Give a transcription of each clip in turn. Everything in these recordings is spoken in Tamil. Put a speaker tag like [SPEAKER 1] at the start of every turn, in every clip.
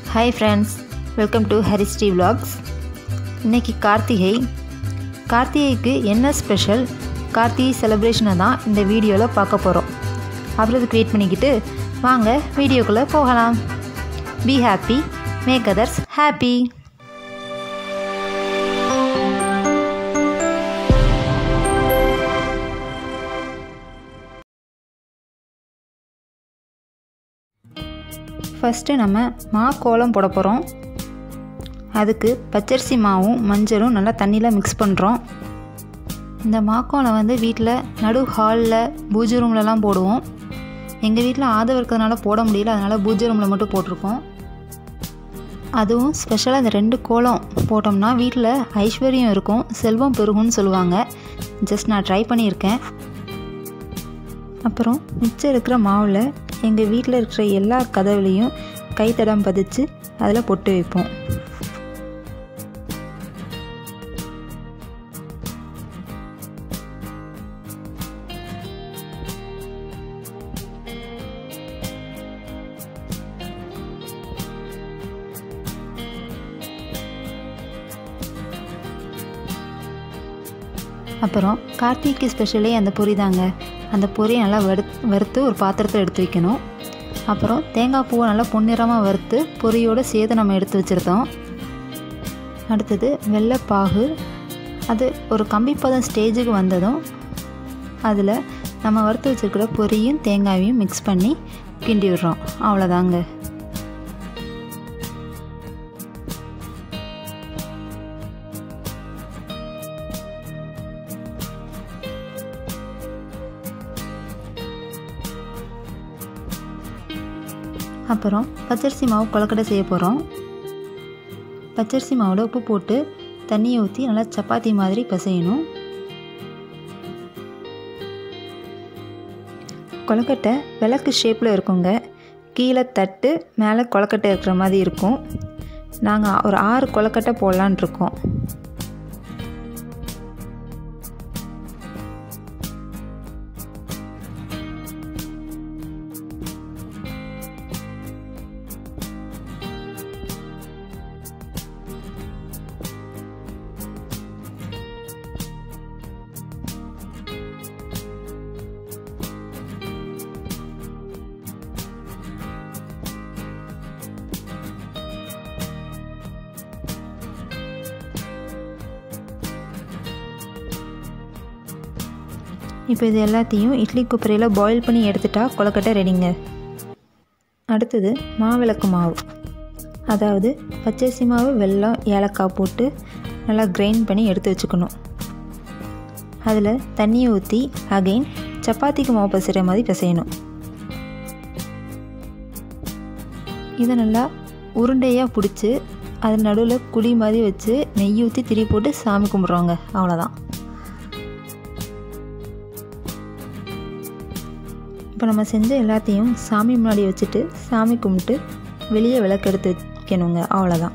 [SPEAKER 1] Hi friends, welcome to harishreevlogs. இன்னைக்கு கார்த்திகைக்கு என்ன ஸ்பெஷல் கார்த்திகை செலிப்ரேஷனை தான் இந்த வீடியோவில் பார்க்க போகிறோம். அப்புறம் வெயிட் பண்ணிக்கிட்டு வாங்க வீடியோக்குள்ளே போகலாம். Be happy, make others happy. First நம்ம கோலம் போட போகிறோம். அதுக்கு பச்சரிசி மாவும் மஞ்சளும் நல்லா தண்ணியில் மிக்ஸ் பண்ணுறோம். இந்த கோலம் வீட்டில் நடு ஹாலில் பூஜை ரூம்லலாம் போடுவோம். எங்கள் வீட்டில் ஆதவ இருக்கிறதுனால போட முடியல, அதனால் பூஜை ரூமில் மட்டும் போட்டிருக்கோம். அதுவும் ஸ்பெஷலாக இந்த 2 கோலம் போட்டோம்னா வீட்டில் ஐஸ்வர்யம் இருக்கும், செல்வம் பெருகும்னு சொல்லுவாங்க. ஜஸ்ட் நான் ட்ரை பண்ணியிருக்கேன். அப்புறம் மிச்சம் இருக்கிற மாவில் எங்கள் வீட்டில் இருக்கிற எல்லா கதவுலையும் கைத்தடம் பதிச்சு அதில் பொட்டு வைப்போம். அப்புறம் கார்த்திகைக்கு ஸ்பெஷலே அந்த பொரி தாங்க. அந்த பொரியை நல்லா வறுத்து ஒரு பாத்திரத்தில் எடுத்து வைக்கணும். அப்புறம் தேங்காய் பூவை நல்லா பொன்னிறமாக வறுத்து பொரியோடு சேர்த்து நம்ம எடுத்து வச்சுருந்தோம். அடுத்தது வெள்ளைப்பாகு, அது ஒரு கம்பிப்பதம் ஸ்டேஜுக்கு வந்ததும் அதில் நம்ம வறுத்து வச்சுருக்கிற பொரியும் தேங்காயையும் மிக்ஸ் பண்ணி கிண்டி விடுறோம். அவ்வளோதாங்க. அப்புறம் பச்சரிசி மாவு கொழுக்கட்டை செய்ய போகிறோம். பச்சரிசி மாவில் உப்பு போட்டு தண்ணியை ஊற்றி நல்லா சப்பாத்தி மாதிரி பிசையணும். கொழுக்கட்டை விளக்கு ஷேப்பில் இருக்குங்க. கீழே தட்டு, மேலே கொழுக்கட்டை இருக்கிற மாதிரி இருக்கும். நாங்கள் ஒரு 6 கொழுக்கட்டை போடலான் இருக்கோம். இப்போ இது எல்லாத்தையும் இட்லி குப்பரையில் பாயில் பண்ணி எடுத்துட்டா கொழுக்கட்டை ரெடிங்க. அடுத்தது மாவிளக்கு மாவு, அதாவது பச்சரிசி மாவு, வெல்லம், ஏலக்காய் போட்டு நல்லா கிரைண்ட் பண்ணி எடுத்து வச்சுக்கணும். அதில் தண்ணியை ஊற்றி அகைன் சப்பாத்திக்கு மாவு பிசைகிற மாதிரி பிசையணும். இதை நல்லா உருண்டையாக பிடிச்சி அது நடுவில் குழி மாதிரி வச்சு நெய் ஊற்றி திரி போட்டு சாமி கும்பிட்றோங்க. அவ்வளோதான். இப்போ நம்ம செஞ்ச எல்லாத்தையும் சாமி முன்னாடி வச்சுட்டு சாமி கும்பிட்டு வெளியே விளக்கெடுத்து வைக்கணுங்க. அவ்வளோதான்.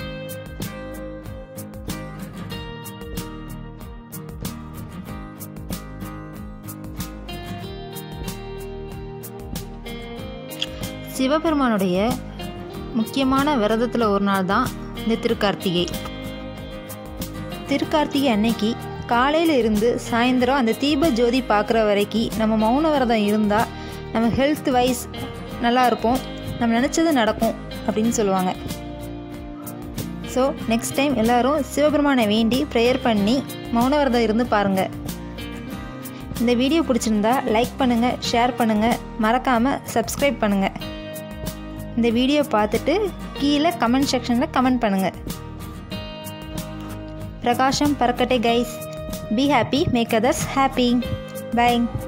[SPEAKER 1] சிவபெருமானுடைய முக்கியமான விரதத்தில் ஒரு நாள் தான் இந்த திருக்கார்த்திகை. திருக்கார்த்திகை அன்னைக்கு காலையில் இருந்து சாயந்தரம் அந்த தீப ஜோதி பார்க்குற வரைக்கும் நம்ம மௌன விரதம் இருந்தால் நம்ம ஹெல்த் வைஸ் நல்லா இருப்போம், நம்ம நினச்சது நடக்கும் அப்படின்னு சொல்லுவாங்க. ஸோ நெக்ஸ்ட் டைம் எல்லோரும் சிவபெருமானை வேண்டி ப்ரேயர் பண்ணி மௌன விரதம் இருந்து பாருங்கள். இந்த வீடியோ பிடிச்சிருந்தா லைக் பண்ணுங்கள், ஷேர் பண்ணுங்கள், மறக்காமல் சப்ஸ்கிரைப் பண்ணுங்கள். இந்த வீடியோ பார்த்துட்டு கீழே கமெண்ட் செக்ஷனில் கமெண்ட் பண்ணுங்கள். பிரகாஷம் பறக்கட்டை guys. Be happy, make others happy. Bye.